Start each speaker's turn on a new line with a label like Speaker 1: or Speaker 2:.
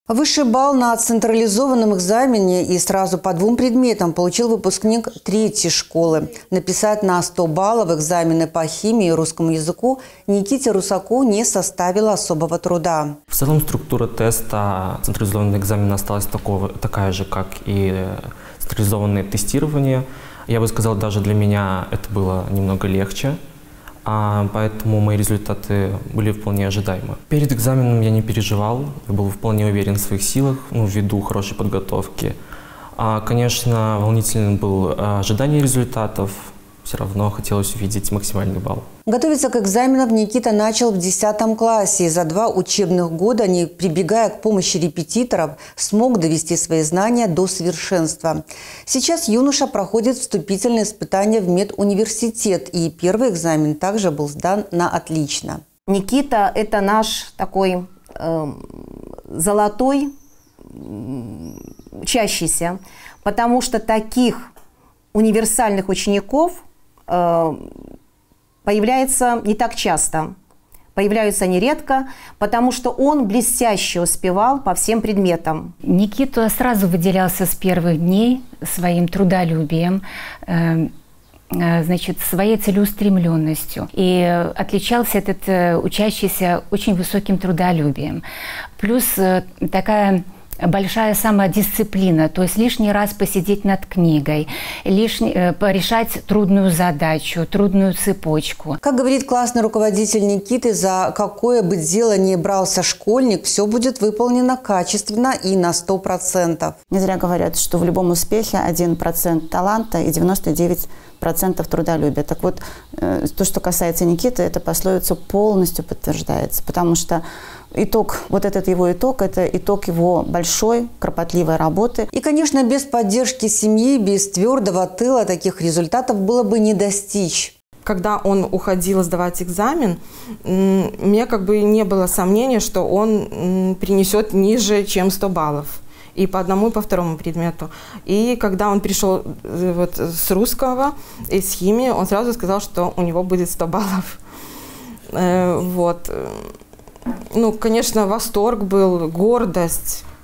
Speaker 1: Высший балл на централизованном экзамене и сразу по 2 предметам получил выпускник 3-й школы. Написать на 100 баллов экзамены по химии и русскому языку Никите Русаку не составило особого труда.
Speaker 2: В целом структура теста централизованного экзамена осталась такая же, как и централизованное тестирование. Я бы сказал, даже для меня это было немного легче. Поэтому мои результаты были вполне ожидаемы. Перед экзаменом я не переживал, я был вполне уверен в своих силах, ввиду хорошей подготовки. Конечно, волнительным было ожидание результатов, все равно хотелось увидеть максимальный балл.
Speaker 1: Готовиться к экзаменам Никита начал в 10 классе. И за 2 учебных года, не прибегая к помощи репетиторов, смог довести свои знания до совершенства. Сейчас юноша проходит вступительные испытания в медуниверситет. И первый экзамен также был сдан на отлично.
Speaker 3: Никита – это наш такой золотой учащийся, потому что таких универсальных учеников появляется не так часто. Появляются они редко, потому что он блестяще успевал по всем предметам.
Speaker 4: Никита сразу выделялся с первых дней своим трудолюбием, своей целеустремленностью. И отличался этот учащийся очень высоким трудолюбием. Плюс такая большая самодисциплина, то есть лишний раз посидеть над книгой, порешать трудную задачу, трудную цепочку.
Speaker 1: Как говорит классный руководитель Никиты, за какое бы дело ни брался школьник, все будет выполнено качественно и на 100%.
Speaker 5: Не зря говорят, что в любом успехе 1% таланта и 99% трудолюбия. Так вот, то, что касается Никиты, эта пословица полностью подтверждается, потому что этот его итог – это итог его большой, кропотливой работы.
Speaker 1: И, конечно, без поддержки семьи, без твердого тыла таких результатов было бы не достичь.
Speaker 6: Когда он уходил сдавать экзамен, мне не было сомнения, что он принесет ниже, чем 100 баллов. И по одному, и по второму предмету. И когда он пришел с русского и с химии, он сразу сказал, что у него будет 100 баллов. Конечно, восторг был, гордость.